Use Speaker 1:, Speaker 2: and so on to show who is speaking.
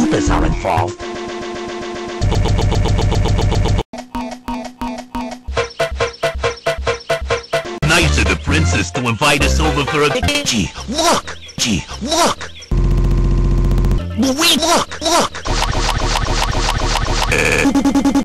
Speaker 1: Koopas are involved.
Speaker 2: Nice of the princess to invite us over for a...
Speaker 1: Gee, look! Gee, look! Look!